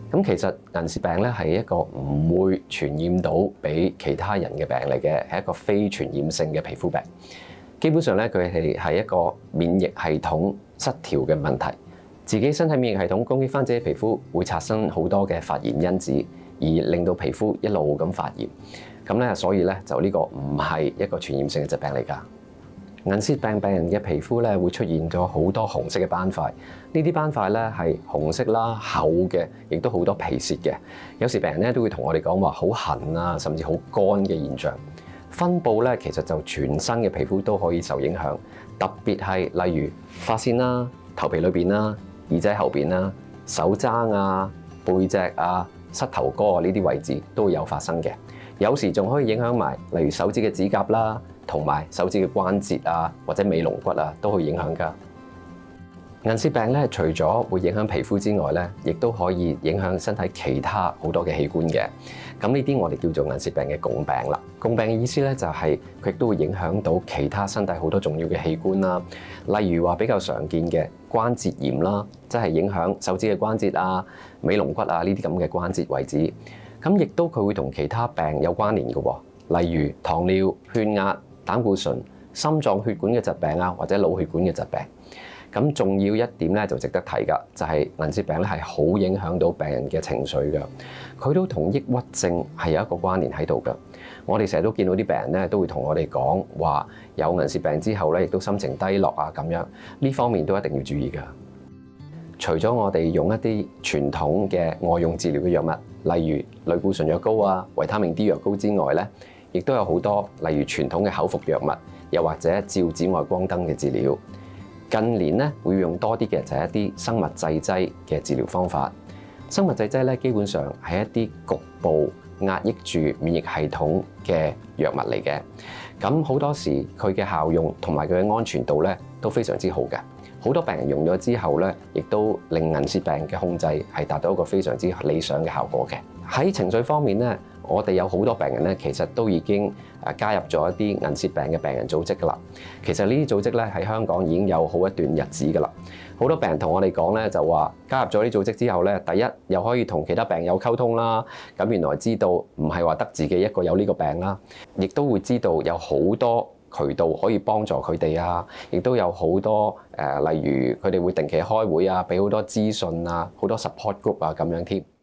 咁其實銀屑病咧係一個唔會傳染到俾其他人嘅病嚟嘅，係一個非傳染性嘅皮膚病。基本上咧，佢係一個免疫系統失調嘅問題。自己身體免疫系統攻擊翻自己皮膚，會產生好多嘅發炎因子，而令到皮膚一路咁發炎。咁咧，所以咧就呢個唔係一個傳染性嘅疾病嚟㗎。銀屑病病人嘅皮膚咧會出現咗好多紅色嘅斑塊，呢啲斑塊咧係紅色啦、厚嘅，亦都好多皮屑嘅。有時病人咧都會同我哋講話好痕啊，甚至好乾嘅現象。分佈咧其實就全身嘅皮膚都可以受影響，特別係例如髮線啦、頭皮裏邊啦、耳仔後邊啦、手踭啊、背脊啊、膝頭哥啊呢啲位置都會有發生嘅。有時仲可以影響埋，例如手指嘅指甲啦，同埋手指嘅關節啊，或者尾龍骨啊，都會影響㗎。銀屑病咧，除咗會影響皮膚之外咧，亦都可以影響身體其他好多嘅器官嘅。咁呢啲我哋叫做銀屑病嘅共病啦。共病嘅意思咧就係佢亦都會影響到其他身體好多重要嘅器官啦。例如話比較常見嘅關節炎啦，即係影響手指嘅關節啊、尾龍骨啊呢啲咁嘅關節位置。咁亦都佢會同其他病有關聯嘅喎，例如糖尿、血壓、膽固醇、心臟血管嘅疾病啊，或者腦血管嘅疾病。咁重要一點咧就值得提㗎，就係銀屑病咧係好影響到病人嘅情緒㗎，佢都同抑鬱症係有一個關聯喺度㗎。我哋成日都見到啲病人咧都會同我哋講話，有銀屑病之後咧亦都心情低落啊咁樣，呢方面都一定要注意㗎。除咗我哋用一啲傳統嘅外用治療嘅藥物，例如類固醇藥膏啊、維他命 D 藥膏之外咧，亦都有好多例如傳統嘅口服藥物，又或者照紫外光燈嘅治療。近年咧會用多啲嘅就係一啲生物製劑嘅治療方法。生物製劑咧基本上係一啲局部壓抑住免疫系統嘅藥物嚟嘅。咁好多時佢嘅效用同埋佢嘅安全度咧都非常之好嘅。好多病人用咗之後咧，亦都令銀屑病嘅控制係達到一個非常之理想嘅效果嘅。喺情緒方面咧，我哋有好多病人咧，其實都已經加入咗一啲銀屑病嘅病人組織㗎啦。其實呢啲組織咧喺香港已經有好一段日子㗎啦。好多病人同我哋講咧，就話加入咗呢啲組織之後咧，第一又可以同其他病友溝通啦。咁原來知道唔係話得自己一個有呢個病啦，亦都會知道有好多渠道可以幫助佢哋啊，亦都有好多例如佢哋會定期開會啊，俾好多資訊啊，好多 support group 啊咁樣添。